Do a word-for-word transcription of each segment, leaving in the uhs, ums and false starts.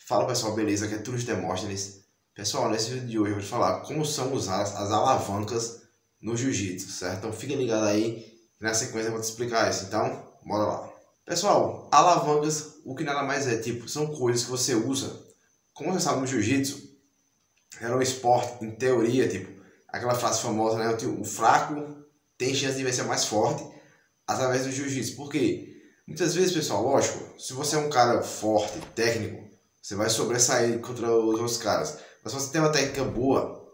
Fala pessoal, beleza? Aqui é Túlio de Demóstenes. Pessoal, nesse vídeo de hoje eu vou te falar como são usadas as alavancas no jiu-jitsu, certo? Então fica ligado aí, que na sequência eu vou te explicar isso. Então, bora lá. Pessoal, alavancas, o que nada mais é, tipo, são coisas que você usa. Como você sabe, no jiu-jitsu, era um esporte, em teoria, tipo, aquela frase famosa, né? O fraco tem chance de vencer mais forte através do jiu-jitsu. Por quê? Muitas vezes, pessoal, lógico, se você é um cara forte, técnico, você vai sobressair contra os outros caras. Mas se você tem uma técnica boa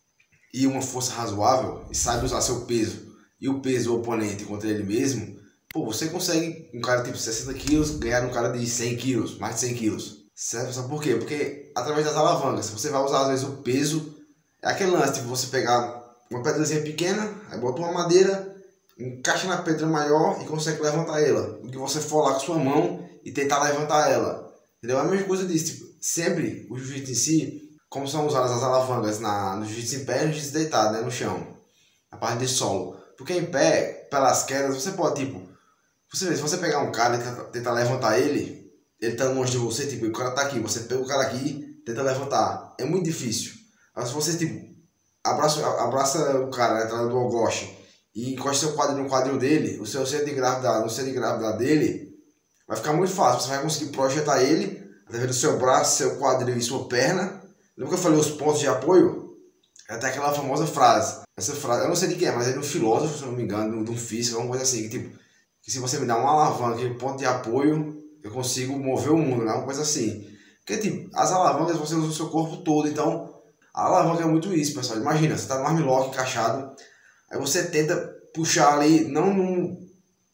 e uma força razoável e sabe usar seu peso e o peso do oponente contra ele mesmo, pô, você consegue um cara tipo sessenta quilos ganhar um cara de cem quilos, mais de cem quilos. Certo? Sabe por quê? Porque através das alavancas, você vai usar às vezes o peso. É aquele lance, tipo, você pegar uma pedrazinha pequena, aí bota uma madeira, encaixa na pedra maior e consegue levantar ela. Do que você for lá com sua mão e tentar levantar ela. Entendeu? É a mesma coisa disso. Tipo, sempre o jiu-jitsu em si, como são usadas as alavancas na, no jiu-jitsu em pé e no jiu-jitsu deitado, né, no chão, a parte de solo. Porque em pé, pelas quedas, você pode, tipo, você vê, se você pegar um cara e tentar, tentar levantar ele, ele tá longe de você, tipo, o cara tá aqui, você pega o cara aqui, tenta levantar. É muito difícil. Mas se você, tipo, abraça, abraça o cara na entrada do ogoste e encosta seu quadril no quadril dele, o seu centro de gravidade, no centro de gravidade dele, vai ficar muito fácil. Você vai conseguir projetar ele através do seu braço, seu quadril e sua perna. Lembra que eu falei os pontos de apoio? É até aquela famosa frase. Essa frase, eu não sei de quem é, mas é de um filósofo, se não me engano, de um físico, alguma coisa assim. Que, tipo, que se você me dá uma alavanca e um ponto de apoio, eu consigo mover o mundo, né? Uma coisa assim. Porque, tipo, as alavancas você usa o seu corpo todo. Então, a alavanca é muito isso, pessoal. Imagina, você está no armlock encaixado, aí você tenta puxar ali, não no...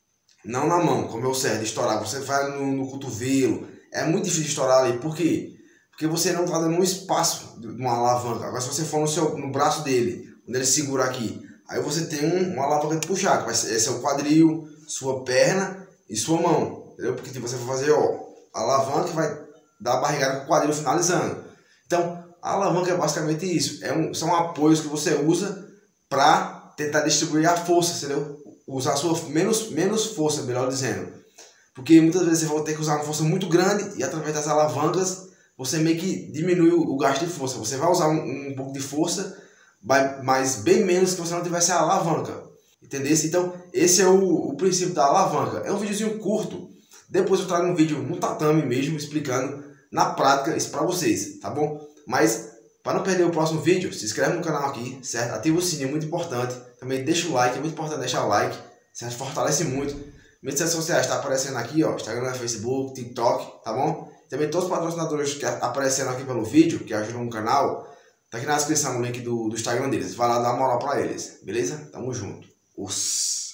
não na mão, como é o certo, estourar. Você vai no, no cotovelo. É muito difícil estourar ali. Por quê? Porque você não está dando um espaço de uma alavanca. Agora, se você for no, seu, no braço dele, onde ele segura aqui, aí você tem um, uma alavanca de puxar, que vai ser, é seu quadril, sua perna e sua mão. Entendeu? Porque tipo, você vai fazer, ó, a alavanca vai dar a barrigada com o quadril finalizando. Então, a alavanca é basicamente isso. É um, são apoios que você usa para tentar distribuir a força, entendeu? Usar a sua menos, menos força, melhor dizendo. Porque muitas vezes você vai ter que usar uma força muito grande e através das alavancas você meio que diminui o gasto de força. Você vai usar um, um pouco de força, mas bem menos que você não tivesse a alavanca. Entendeu? Então, esse é o, o princípio da alavanca. É um videozinho curto. Depois eu trago um vídeo no tatame mesmo, explicando na prática isso para vocês, tá bom? Mas, para não perder o próximo vídeo, se inscreve no canal aqui, certo? Ativa o sininho, é muito importante. Também deixa o like, é muito importante deixar o like, certo? Fortalece muito. Minhas redes sociais estão aparecendo aqui, ó, Instagram, Facebook, TikTok, tá bom? Também todos os patrocinadores que aparecendo aqui pelo vídeo, que ajudam no canal, tá aqui na descrição o link do, do Instagram deles. Vai lá dar uma moral pra eles, beleza? Tamo junto. Os...